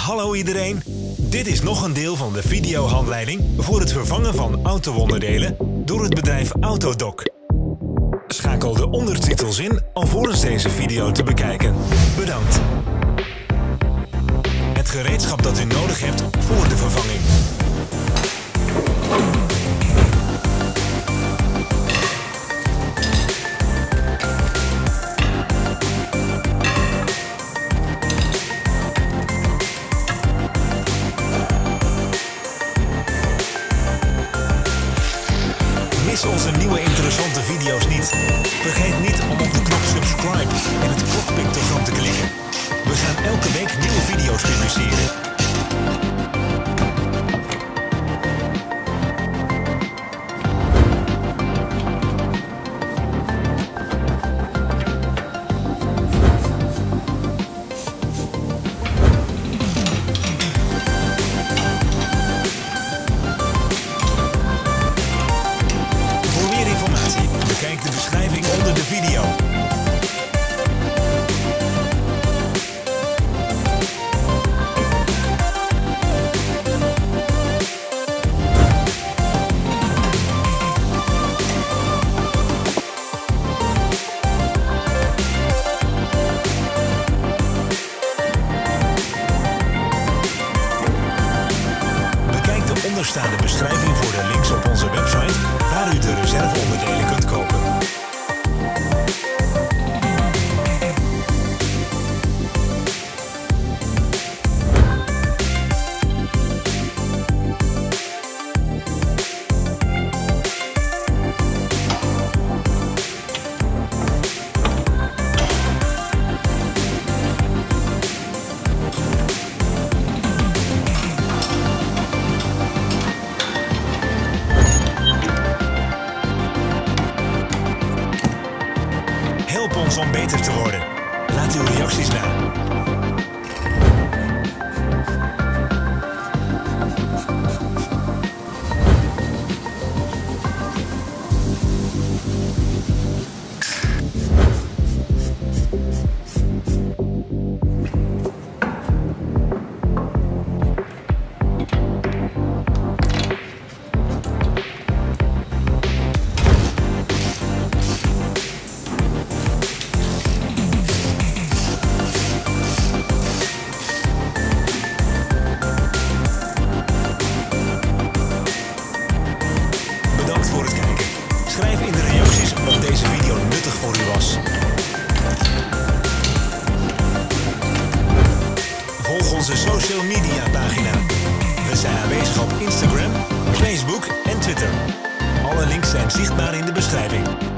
Hallo iedereen, dit is nog een deel van de videohandleiding voor het vervangen van auto-onderdelen door het bedrijf Autodoc. Schakel de ondertitels in alvorens deze video te bekijken. Bedankt. Het gereedschap dat u nodig hebt voor de vervanging. Mis onze nieuwe interessante video's niet. Vergeet niet om op de knop subscribe en het klokpictogram te klikken. We gaan elke week nieuwe video's publiceren. Bekijk de beschrijving onder de video. Bekijk de onderstaande beschrijving voor de links op onze website, waar u de reserveonderdelen kunt kopen. Help ons om beter te worden. Laat uw reacties na. Bedankt voor het kijken. Schrijf in de reacties of deze video nuttig voor u was. Volg onze social media pagina. We zijn aanwezig op Instagram, Facebook en Twitter. Alle links zijn zichtbaar in de beschrijving.